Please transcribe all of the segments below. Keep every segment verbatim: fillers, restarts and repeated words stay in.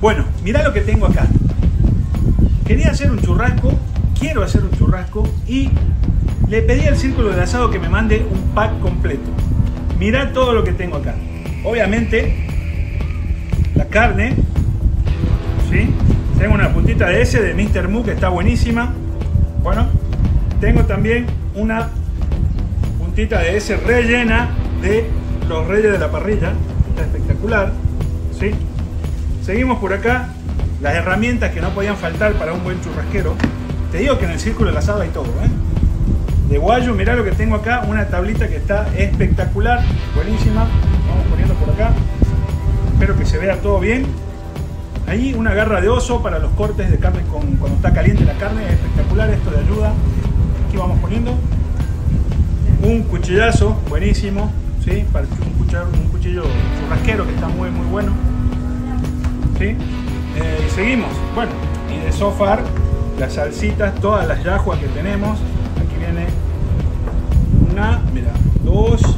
Bueno, mirá lo que tengo acá. Quería hacer un churrasco, quiero hacer un churrasco y le pedí al Círculo del Asado que me mande un pack completo. Mirá todo lo que tengo acá. Obviamente, la carne, ¿sí? Tengo una puntita de ese de míster Mu que está buenísima. Bueno, tengo también una puntita de ese rellena de los reyes de la parrilla. Está espectacular, ¿sí? Seguimos por acá. Las herramientas que no podían faltar para un buen churrasquero. Te digo que en el Círculo del Asado hay todo, ¿eh? De guayo, mirá lo que tengo acá. Una tablita que está espectacular, buenísima. Vamos poniendo por acá. Espero que se vea todo bien. Ahí una garra de oso para los cortes de carne con, cuando está caliente la carne. Es espectacular, esto de ayuda. Aquí vamos poniendo. Un cuchillazo, buenísimo, ¿sí? Para un cuchillo, un cuchillo churrasquero que está muy muy bueno, ¿sí? Eh, y seguimos. Bueno, y de sofar las salsitas, todas las yajuas que tenemos. Aquí viene una, mira, dos.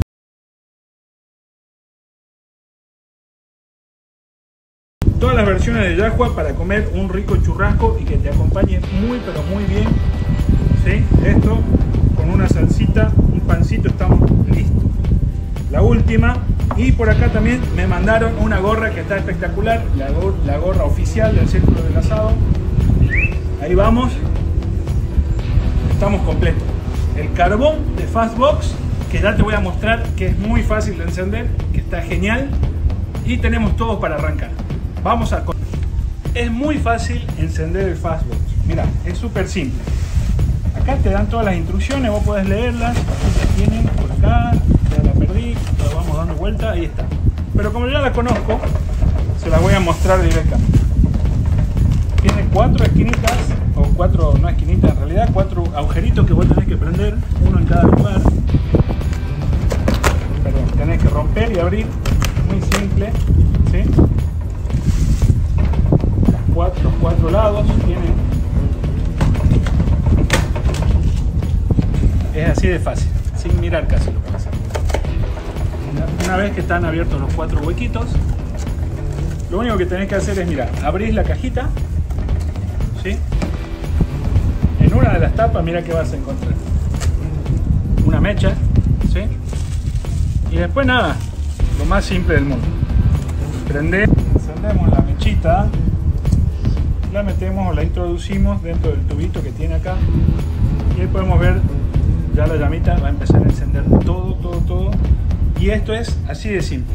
Todas las versiones de yahua para comer un rico churrasco y que te acompañe muy pero muy bien, ¿sí? Esto con una salsita, un pancito, estamos listos. La última. Y por acá también me mandaron una gorra que está espectacular, la, gor la gorra oficial del Círculo del Asado. Ahí vamos, estamos completos. El carbón de Fastbox, que ya te voy a mostrar que es muy fácil de encender, que está genial. Y tenemos todo para arrancar. Vamos a... Es muy fácil encender el Fastbox. Mira, es súper simple. Acá te dan todas las instrucciones, vos podés leerlas. Aquí las tienen por acá, ya la perdí, la vamos dando vuelta, ahí está. Pero como ya la conozco, se la voy a mostrar directamente. Tiene cuatro esquinitas, o cuatro, no esquinitas en realidad, cuatro agujeritos que vos tenés que prender, uno en cada lugar. Perdón, tenés que romper y abrir, muy simple, ¿sí? Las cuatro, los cuatro lados tienen... Es así de fácil, sin mirar casi lo que pasa. Una vez que están abiertos los cuatro huequitos, lo único que tenés que hacer es, mirar, abrís la cajita, ¿sí? En una de las tapas, mira que vas a encontrar una mecha, ¿sí? Y después nada, lo más simple del mundo. Prendemos, encendemos la mechita, la metemos o la introducimos dentro del tubito que tiene acá y ahí podemos ver. Ya la llamita va a empezar a encender todo, todo, todo. Y esto es así de simple.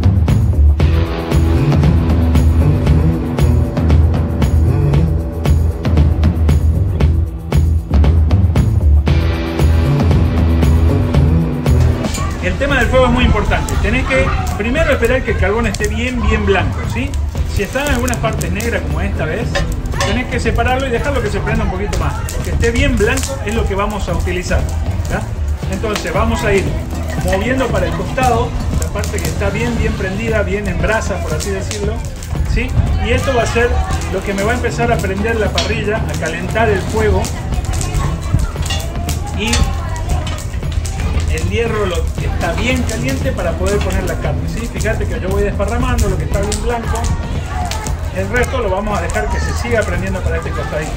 El tema del fuego es muy importante. Tenés que primero esperar que el carbón esté bien, bien blanco, ¿sí? Si está en algunas partes negras como esta vez, tenés que separarlo y dejarlo que se prenda un poquito más. Que esté bien blanco es lo que vamos a utilizar, ¿ya? Entonces vamos a ir moviendo para el costado la parte que está bien, bien prendida, bien en brasa, por así decirlo, ¿sí? Y esto va a ser lo que me va a empezar a prender la parrilla, a calentar el fuego. Y el hierro lo, está bien caliente para poder poner la carne, ¿sí? Fíjate que yo voy desparramando lo que está bien blanco. El resto lo vamos a dejar que se siga prendiendo para este costadito.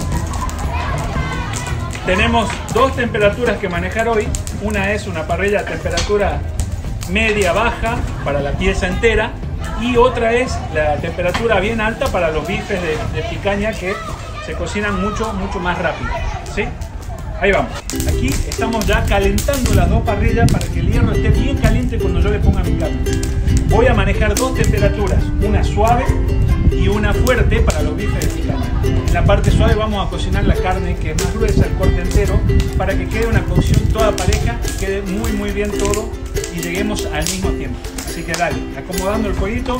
Tenemos dos temperaturas que manejar hoy. Una es una parrilla a temperatura media-baja para la pieza entera. Y otra es la temperatura bien alta para los bifes de, de picaña que se cocinan mucho, mucho más rápido, ¿sí? Ahí vamos. Aquí estamos ya calentando las dos parrillas para que el hierro esté bien caliente cuando yo le ponga mi carne. Voy a manejar dos temperaturas, una suave y una fuerte para los bifes de picaña. En la parte suave vamos a cocinar la carne, que es más gruesa, el corte entero, para que quede una cocción toda pareja y quede muy muy bien todo y lleguemos al mismo tiempo. Así que dale, acomodando el fueguito.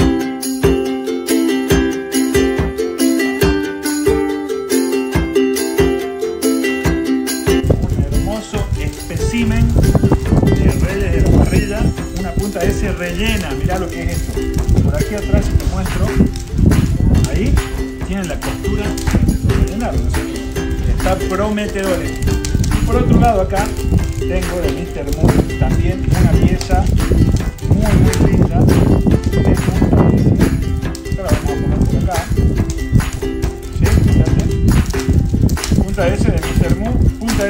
Un hermoso espécimen de reyes de la parrilla. Una punta de ese rellena, mirá lo que es esto. Por aquí atrás te muestro. Ahí tienen la costura de rellenar, ¿no? Está prometedor. Y por otro lado acá tengo de míster Mu también una pieza muy muy linda de punta. Ahora vamos a poner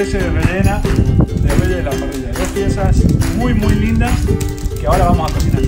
ese de rellena de rellena de la parrilla. Dos piezas muy muy lindas que ahora vamos a cocinar.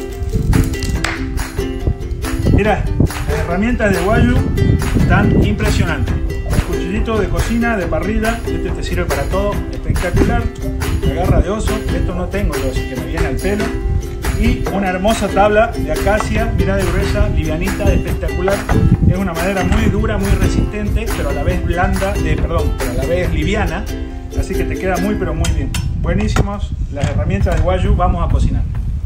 Mira, las herramientas de Huayu están impresionantes. El cuchillito de cocina, de parrilla, este te sirve para todo, espectacular. La garra de oso, esto no tengo yo, así que me viene al pelo. Y una hermosa tabla de acacia, mira de gruesa, livianita, espectacular. Es una madera muy dura, muy resistente, pero a la vez blanda, de, perdón, pero a la vez liviana. Así que te queda muy pero muy bien. Buenísimos las herramientas de Huayu, vamos a cocinar.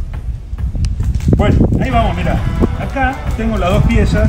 Bueno, ahí vamos, mira. Acá tengo las dos piezas.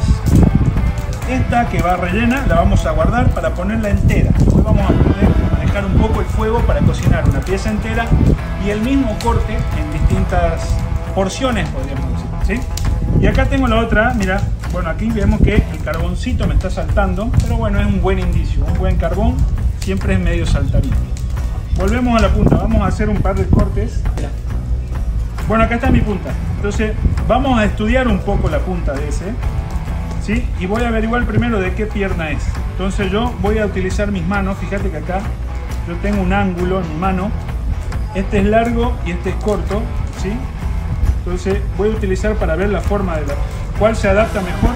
Esta que va rellena la vamos a guardar para ponerla entera. Hoy vamos a poner, manejar un poco el fuego para cocinar una pieza entera y el mismo corte en distintas porciones, podríamos decir, ¿sí? Y acá tengo la otra, mira, bueno, aquí vemos que el carboncito me está saltando, pero bueno, es un buen indicio, un buen carbón siempre es medio saltadito. Volvemos a la punta, vamos a hacer un par de cortes. Mira. Bueno, acá está mi punta, entonces vamos a estudiar un poco la punta de ese, ¿sí? Y voy a averiguar primero de qué pierna es. Entonces yo voy a utilizar mis manos, fíjate que acá yo tengo un ángulo en mi mano, este es largo y este es corto, ¿sí? Entonces voy a utilizar para ver la forma de la cuál se adapta mejor.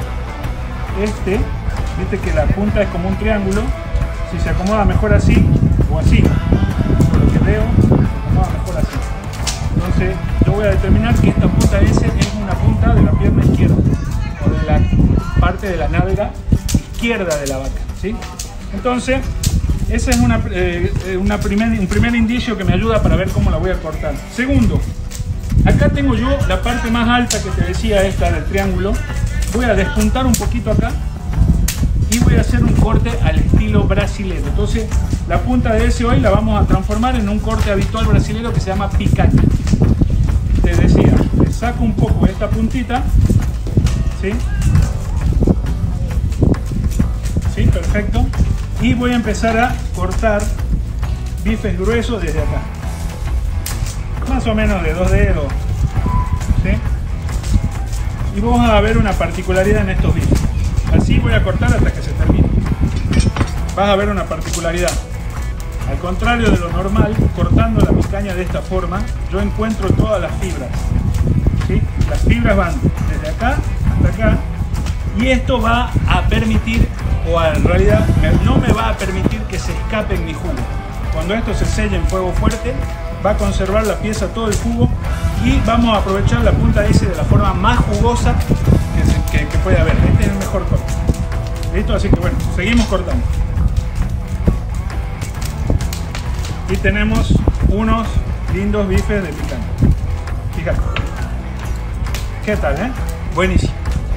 Este, viste que la punta es como un triángulo, si se acomoda mejor así o así, por lo que veo, se acomoda mejor así. Entonces yo voy a determinar que esta punta S es una punta de la pierna izquierda o de la parte de la nalga izquierda de la vaca, ¿sí? Entonces ese es una, eh, una primer, un primer indicio que me ayuda para ver cómo la voy a cortar. Segundo, acá tengo yo la parte más alta que te decía, esta del triángulo. Voy a despuntar un poquito acá y voy a hacer un corte al estilo brasilero. Entonces la punta de ese hoy la vamos a transformar en un corte habitual brasilero que se llama picaña. Te decía, le saco un poco esta puntita, ¿sí? Sí, perfecto. Y voy a empezar a cortar bifes gruesos desde acá. Más o menos de dos dedos, ¿sí? Y vamos a ver una particularidad en estos bifes. Así voy a cortar hasta que se termine. Vas a ver una particularidad. Al contrario de lo normal, cortando la picaña de esta forma, yo encuentro todas las fibras, ¿sí? Las fibras van desde acá hasta acá y esto va a permitir, o en realidad no me va a permitir que se escape mi jugo. Cuando esto se selle en fuego fuerte, va a conservar la pieza todo el jugo y vamos a aprovechar la punta S de la forma más jugosa que, que, que puede haber. Este es el mejor corte. ¿Listo? Así que bueno, seguimos cortando. Y tenemos unos lindos bifes de picaña. Fíjate. ¿Qué tal, eh? Buenísimo.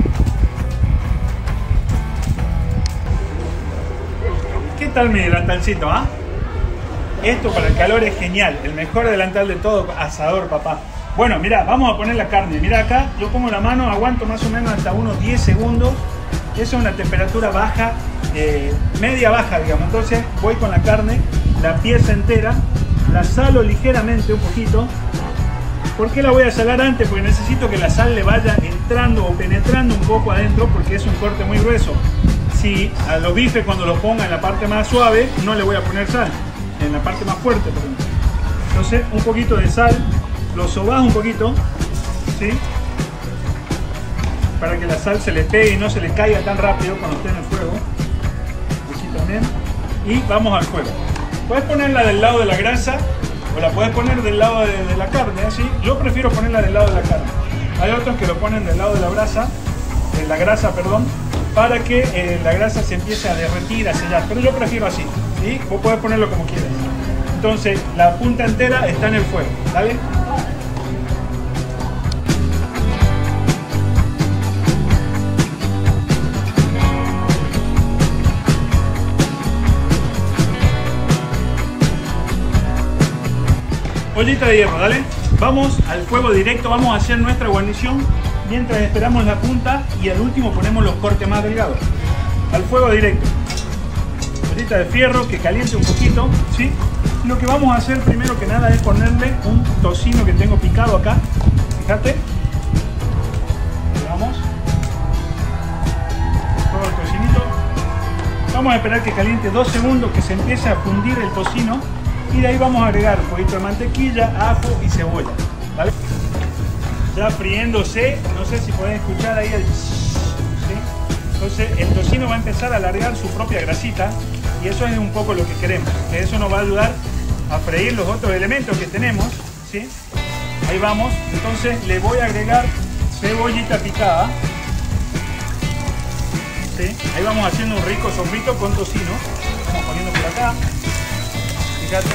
¿Qué tal mi delantalcito, ah? ¿eh? Esto para el calor es genial. El mejor delantal de todo, asador, papá. Bueno, mira, vamos a poner la carne. Mira acá, yo pongo la mano, aguanto más o menos hasta unos diez segundos. Eso es una temperatura baja, eh, media baja, digamos. Entonces voy con la carne, la pieza entera, la salo ligeramente un poquito. ¿Por qué la voy a salar antes? Porque necesito que la sal le vaya entrando o penetrando un poco adentro, porque es un corte muy grueso. Si a los bifes cuando los ponga en la parte más suave, no le voy a poner sal, en la parte más fuerte, por ejemplo. Entonces un poquito de sal, lo sobás un poquito, ¿sí? Para que la sal se le pegue y no se le caiga tan rápido cuando esté en el fuego. Aquí también. Y vamos al fuego. Puedes ponerla del lado de la grasa o la puedes poner del lado de, de la carne, ¿sí? Yo prefiero ponerla del lado de la carne. Hay otros que lo ponen del lado de la brasa, de la grasa, perdón, para que eh, la grasa se empiece a derretir, a sellar. Pero yo prefiero así, ¿sí? Vos podés ponerlo como quieras. Entonces, la punta entera está en el fuego, ¿vale? Ollita de hierro, dale. Vamos al fuego directo, vamos a hacer nuestra guarnición mientras esperamos la punta y al último ponemos los cortes más delgados. Al fuego directo. Ollita de fierro que caliente un poquito, ¿sí? Lo que vamos a hacer primero que nada es ponerle un tocino que tengo picado acá. Fíjate. Vamos. Todo el tocinito. Vamos a esperar que caliente dos segundos, que se empiece a fundir el tocino. Y de ahí vamos a agregar un poquito de mantequilla, ajo y cebolla, ¿vale? Ya friéndose, no sé si podés escuchar ahí el... ¿sí? Entonces el tocino va a empezar a alargar su propia grasita y eso es un poco lo que queremos, que eso nos va a ayudar a freír los otros elementos que tenemos, ¿sí? Ahí vamos, entonces le voy a agregar cebollita picada, ¿sí? Ahí vamos haciendo un rico sofrito con tocino, vamos poniendo por acá. Fíjate.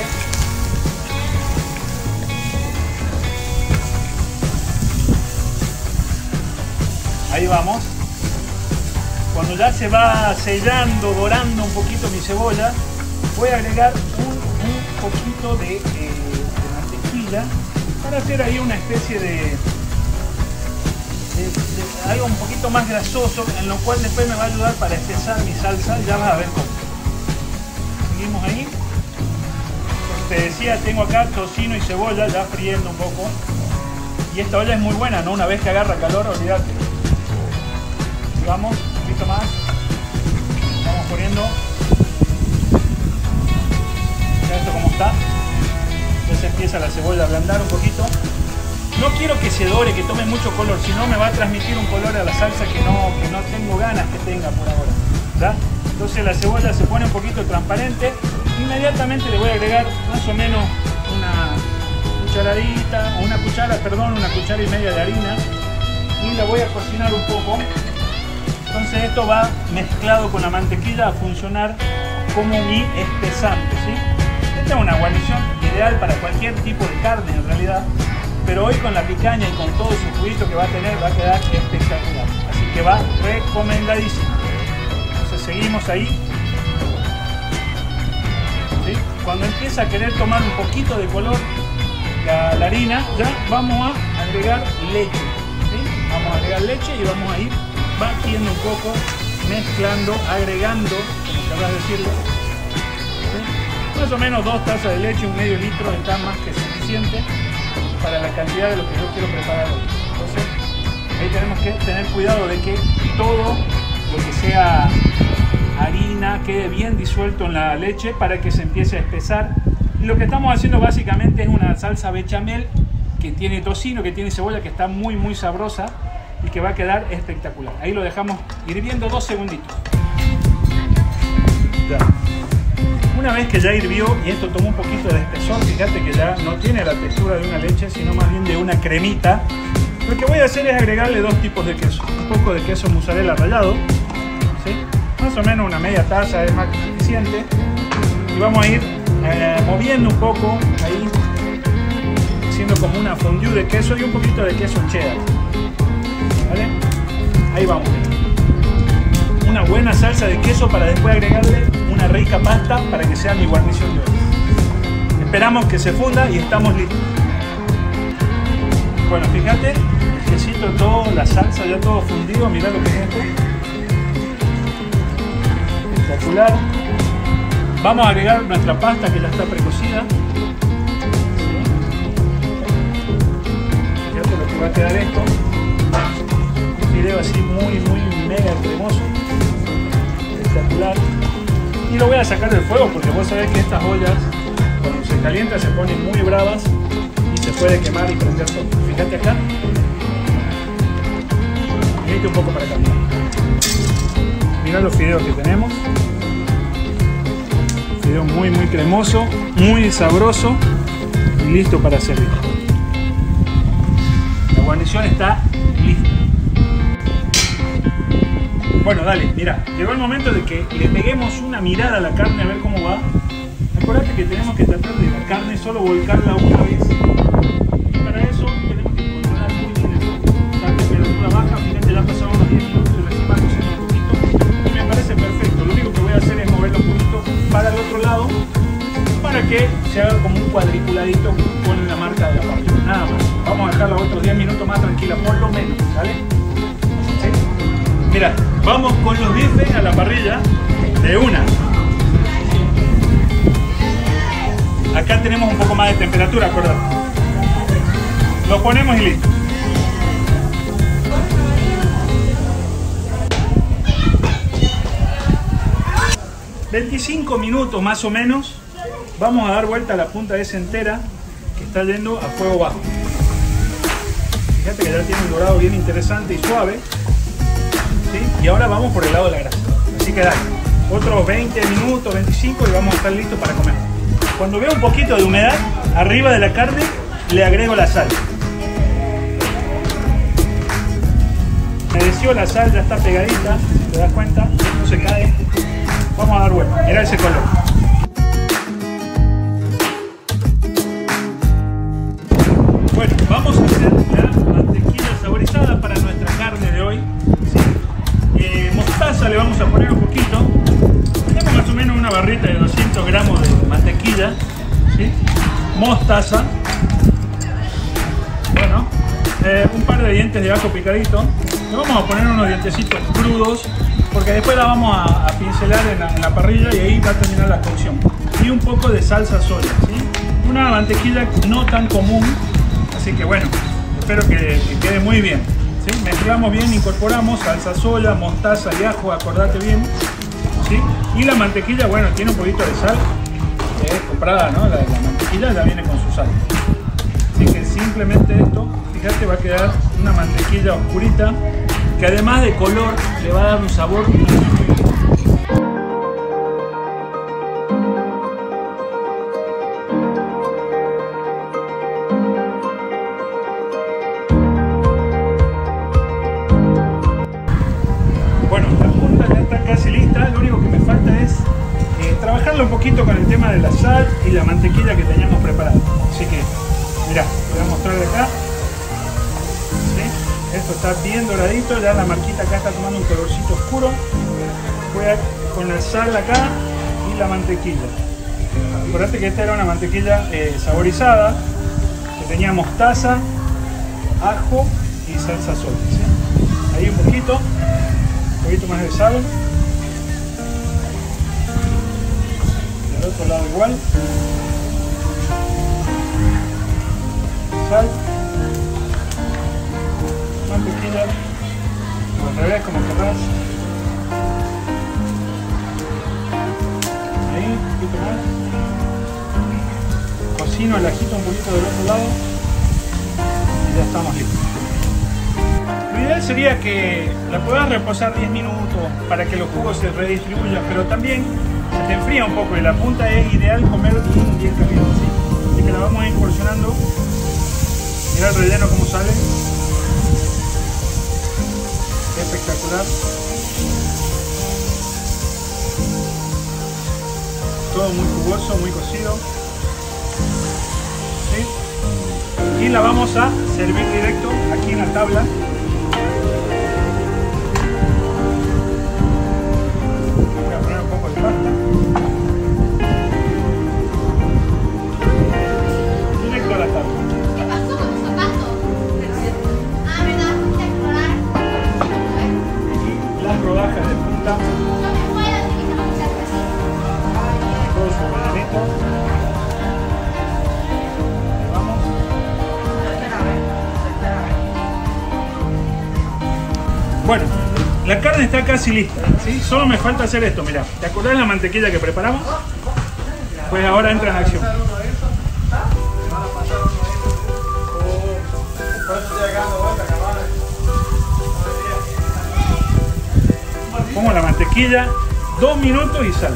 Ahí vamos. Cuando ya se va sellando, dorando un poquito mi cebolla, voy a agregar un, un poquito de, eh, de mantequilla para hacer ahí una especie de, de, de algo un poquito más grasoso, en lo cual después me va a ayudar para espesar mi salsa. Ya vas a ver cómo. Seguimos ahí. Te decía, tengo acá tocino y cebolla ya friendo un poco. Y esta olla es muy buena, ¿no? Una vez que agarra calor, olvídate. Y vamos, un poquito más. Vamos poniendo. Mira esto cómo está. Entonces empieza la cebolla a ablandar un poquito. No quiero que se dore, que tome mucho color, si no me va a transmitir un color a la salsa que no, que no tengo ganas que tenga por ahora, ¿ya? Entonces la cebolla se pone un poquito transparente. Inmediatamente le voy a agregar más o menos una cucharadita, o una cuchara, perdón, una cuchara y media de harina y la voy a cocinar un poco. Entonces esto va mezclado con la mantequilla a funcionar como mi espesante, ¿sí? Esta es una guarnición ideal para cualquier tipo de carne en realidad, pero hoy con la picaña y con todo su juguito que va a tener va a quedar espectacular, así que va recomendadísimo. Entonces seguimos ahí. ¿Sí? Cuando empieza a querer tomar un poquito de color la, la harina, ya vamos a agregar leche, ¿sí? Vamos a agregar leche y vamos a ir batiendo un poco, mezclando, agregando, como querrás decirlo, ¿sí? Más o menos dos tazas de leche, un medio litro está más que suficiente para la cantidad de lo que yo quiero preparar hoy. Entonces ahí tenemos que tener cuidado de que todo lo que sea harina quede bien disuelto en la leche para que se empiece a espesar. Y lo que estamos haciendo básicamente es una salsa bechamel que tiene tocino, que tiene cebolla, que está muy muy sabrosa y que va a quedar espectacular. Ahí lo dejamos hirviendo dos segunditos. Ya. Una vez que ya hirvió y esto tomó un poquito de espesor, fíjate que ya no tiene la textura de una leche, sino más bien de una cremita. Lo que voy a hacer es agregarle dos tipos de queso. Un poco de queso mozzarella rallado, ¿sí? Más o menos una media taza es más que suficiente. Y vamos a ir eh, moviendo un poco, ahí, haciendo como una fondue de queso y un poquito de queso cheddar. ¿Vale? Ahí vamos. Una buena salsa de queso para después agregarle una rica pasta para que sea mi guarnición de hoy. Esperamos que se funda y estamos listos. Bueno, fíjate, el quesito todo, la salsa ya todo fundido, mirá lo que es esto. Espectacular. Vamos a agregar nuestra pasta que ya está precocida. Fíjate lo que va a quedar esto. Un fideo así muy, muy mega cremoso. Espectacular. Y lo voy a sacar del fuego porque vos sabés que estas ollas cuando se calienta se ponen muy bravas y se puede quemar y prender todo. Fíjate acá. Venite un poco para acá. Mirá los fideos que tenemos. Fideo muy muy cremoso, muy sabroso y listo para servir. La guarnición está lista. Bueno, dale, mira, llegó el momento de que le peguemos una mirada a la carne a ver cómo va. Acordate que tenemos que tratar de la carne solo volcarla una vez. Y para eso tenemos que controlar muy bien el fuego. La temperatura baja, fíjate, ya pasaron unos diez minutos y recién va cociendo un poquito. Y me parece perfecto. Lo único que voy a hacer es moverlo un poquito para el otro lado para que se haga como un cuadriculadito con la marca de la parrilla. Nada más. Vamos a dejarla otros diez minutos más tranquila, por lo menos, ¿vale? ¿Sí? Mira, vamos con los bifes a la parrilla de una. Acá tenemos un poco más de temperatura, acordate. Lo ponemos y listo. veinticinco minutos más o menos. Vamos a dar vuelta a la punta esa entera que está yendo a fuego bajo. Fíjate que ya tiene un dorado bien interesante y suave, ¿sí? Y ahora vamos por el lado de la grasa. Así que dale, otros veinte minutos, veinticinco y vamos a estar listos para comer. Cuando veo un poquito de humedad arriba de la carne, le agrego la sal. Humedeció la sal, ya está pegadita, si te das cuenta, no se cae. Vamos a dar vuelta, mirá ese color. Bueno, vamos a hacer la mantequilla saborizada para nuestra carne de hoy. ¿Sí? Eh, mostaza le vamos a poner un poquito. Tenemos más o menos una barrita de doscientos gramos de mantequilla. ¿Sí? Mostaza. Bueno, eh, un par de dientes de ajo picadito. Le vamos a poner unos dientecitos crudos porque después la vamos a, a pincelar en la, en la parrilla y ahí va a terminar la cocción. Y un poco de salsa soya, ¿sí? Una mantequilla no tan común, así que bueno, espero que, que quede muy bien, ¿sí? Mezclamos bien, incorporamos salsa soya, mostaza y ajo, acordate bien, ¿sí? Y la mantequilla, bueno, tiene un poquito de sal, que es comprada, ¿no? La, la mantequilla ya viene con su sal. Así que simplemente esto, fíjate, va a quedar una mantequilla oscurita que además de color le va a dar un sabor muy rico. Bueno, la punta ya está casi lista, lo único que me falta es eh, trabajarlo un poquito con el tema de la sal y la mantequilla que teníamos preparada. Así que, mirá, te voy a mostrar de acá. Esto está bien doradito, ya la marquita acá está tomando un colorcito oscuro. Voy a, con la sal acá y la mantequilla. Acordate que esta era una mantequilla eh, saborizada, que tenía mostaza, ajo y salsa soya, ¿sí? Ahí un poquito, un poquito más de sal. Del otro lado igual. Sal. Mantequilla, o al revés, como querrás. Ahí, un poquito más. Cocino el ajito un poquito del otro lado y ya estamos listos. Lo ideal sería que la puedas reposar diez minutos para que los jugos se redistribuyan, pero también se te enfría un poco y la punta es ideal comer bien, bien caliente, ¿sí? Así que la vamos a ir porcionando. Mira el relleno como sale. Espectacular. Todo muy jugoso, muy cocido. ¿Sí? Y la vamos a servir directo aquí en la tabla. Voy a poner un poco de pasta. Directo a la tabla. ¿Qué pasó con tus zapatos? Ah, ¿verdad? ¿Fuiste a explorar? Las rodajas de punta. No me puedo, así que te vamos a hacer así. Todo su rellenito. Ahí vamos. Bueno, la carne está casi lista, ¿sí? Solo me falta hacer esto, mirá. ¿Te acordás de la mantequilla que preparamos? Pues ahora entra en acción. Pongo la mantequilla, dos minutos y sale.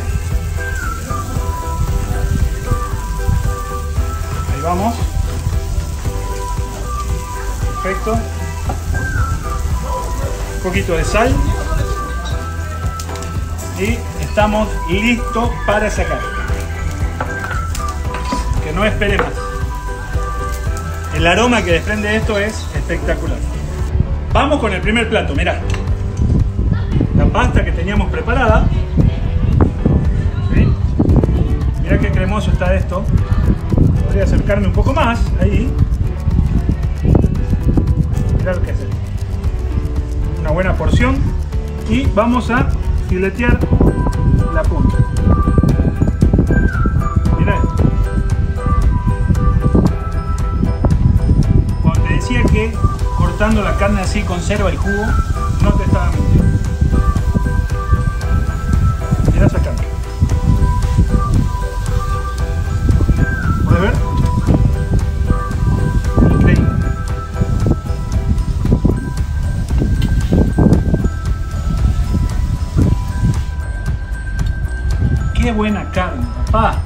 Ahí vamos. Perfecto. Un poquito de sal. Y estamos listos para sacar. Que no espere más. El aroma que desprende esto es espectacular. Vamos con el primer plato, mirá. La pasta que teníamos preparada. ¿Sí? Mirá qué cremoso está esto. Podría acercarme un poco más, ahí. Mirá lo que es esto. Una buena porción. Y vamos a filetear la punta. Mirá esto. Cuando te decía que cortando la carne así conserva el jugo, no te estaba mintiendo. Mirá esa carne. Qué buena carne, papá.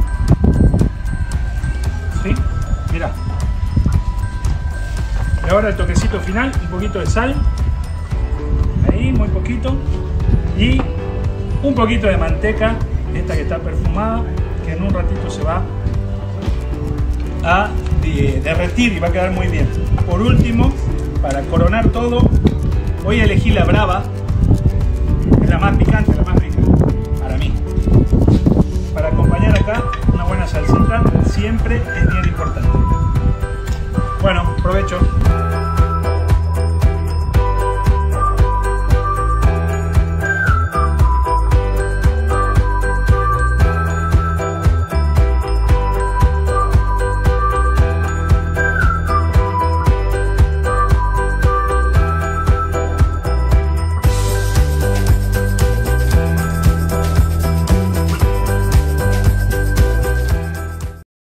¿Sí? Mirá. Y ahora el toquecito final, un poquito de sal. Ahí, muy poquito. Y un poquito de manteca, esta que está perfumada, que en un ratito se va a derretir y va a quedar muy bien. Por último, para coronar todo, hoy elegí la brava. Es la más picante, la más rica para mí. Para acompañar acá una buena salsita siempre es bien importante. Bueno, provecho.